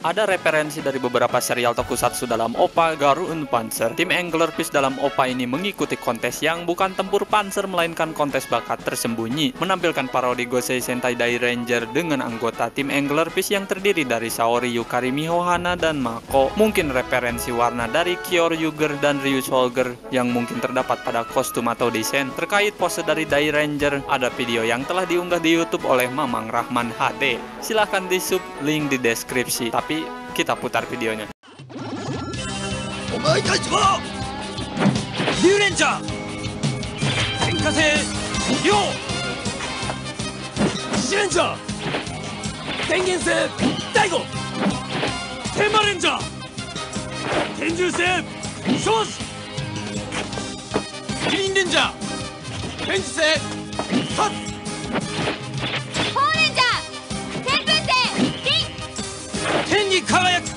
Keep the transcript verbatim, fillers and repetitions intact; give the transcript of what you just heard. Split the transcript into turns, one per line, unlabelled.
Ada referensi dari beberapa serial tokusatsu dalam O P A Garou Panzer. Tim Angler Fish dalam O P A ini mengikuti kontes yang bukan tempur panzer melainkan kontes bakat tersembunyi, menampilkan parodi Gosei Sentai Dai Ranger dengan anggota tim Angler Fish yang terdiri dari Saori Yukari Mihohana dan Mako. Mungkin referensi warna dari Kyoryuger dan Ryu Soldier yang mungkin terdapat pada kostum atau desain. Terkait pose dari Dai Ranger, ada video yang telah diunggah di YouTube oleh Mamang Rahman H D. Silahkan di sub link di deskripsi. Tapi kita putar videonya.
Omae tachi wa Ryu Ranger Tenkase Ryo Shi Ranger Tengensei Daigo Tenma Ranger Tenjusei Shoshi Kirin Ranger Tenjusei Tatsu天に輝く